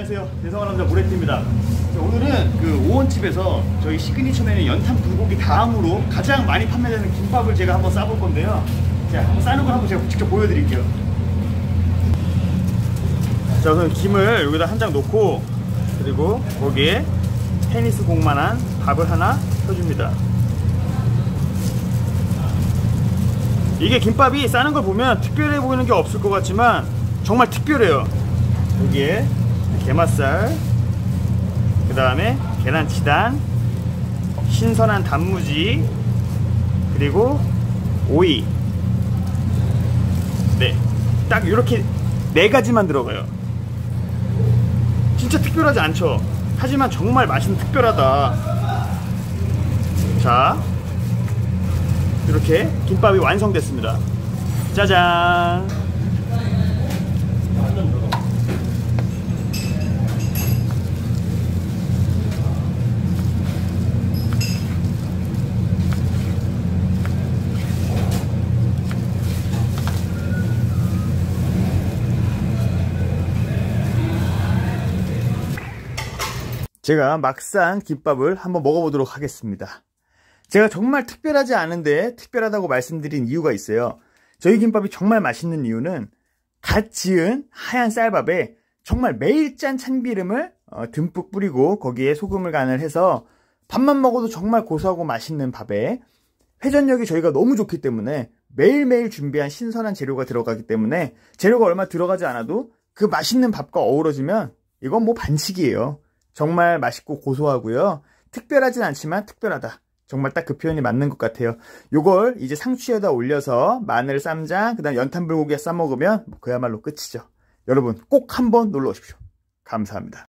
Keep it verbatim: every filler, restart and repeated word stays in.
안녕하세요. 대성한 남자 모래띠입니다. 오늘은 그 오원집에서 저희 시그니처 메뉴 연탄 불고기 다음으로 가장 많이 판매되는 김밥을 제가 한번 싸볼 건데요. 자, 한번 싸는 걸 한번 제가 직접 보여드릴게요. 자, 우선 김을 여기다 한 장 놓고, 그리고 거기에 테니스 공만한 밥을 하나 펴줍니다. 이게 김밥이 싸는 걸 보면 특별해 보이는 게 없을 것 같지만 정말 특별해요. 여기에 게맛살, 그 다음에 계란치단, 신선한 단무지, 그리고 오이. 네, 딱 이렇게 네 가지만 들어가요. 진짜 특별하지 않죠? 하지만 정말 맛은 특별하다. 자, 이렇게 김밥이 완성됐습니다. 짜잔! 제가 막상 김밥을 한번 먹어보도록 하겠습니다. 제가 정말 특별하지 않은데 특별하다고 말씀드린 이유가 있어요. 저희 김밥이 정말 맛있는 이유는 갓 지은 하얀 쌀밥에 정말 매일 짠 참기름을 어, 듬뿍 뿌리고 거기에 소금을 간을 해서 밥만 먹어도 정말 고소하고 맛있는 밥에 회전력이 저희가 너무 좋기 때문에 매일매일 준비한 신선한 재료가 들어가기 때문에 재료가 얼마 들어가지 않아도 그 맛있는 밥과 어우러지면 이건 뭐 반칙이에요. 정말 맛있고 고소하고요. 특별하진 않지만 특별하다. 정말 딱 그 표현이 맞는 것 같아요. 요걸 이제 상추에다 올려서 마늘, 쌈장, 그 다음 연탄 불고기에 싸 먹으면 그야말로 끝이죠. 여러분 꼭 한번 놀러 오십시오. 감사합니다.